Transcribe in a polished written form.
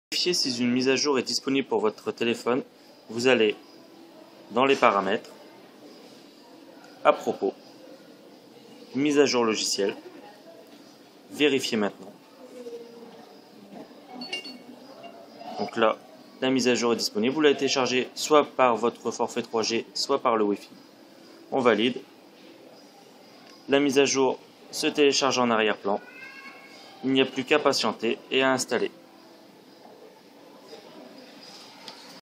Vérifier si une mise à jour est disponible pour votre téléphone, vous allez dans les paramètres, à propos, mise à jour logiciel, vérifier maintenant. Donc là, la mise à jour est disponible. Vous l'avez téléchargée soit par votre forfait 3G, soit par le Wi-Fi. On valide. La mise à jour se télécharge en arrière-plan. Il n'y a plus qu'à patienter et à installer.